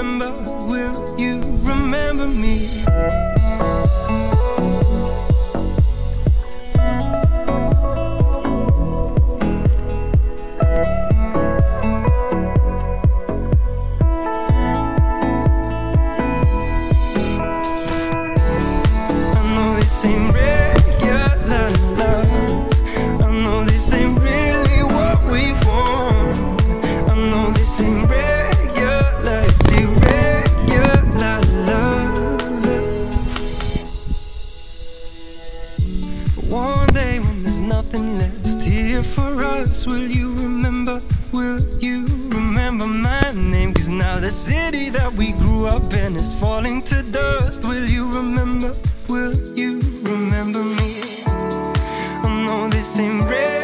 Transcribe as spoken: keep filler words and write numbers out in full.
remember? Will you remember me? Ain't regular love. I know this ain't really what we want. I know this ain't regular, it's irregular love. One day when there's nothing left here for us, will you remember? Will you remember my name? Cause now the city that we grew up in is falling to dust. Will you remember? Will you remember me? I know this ain't real.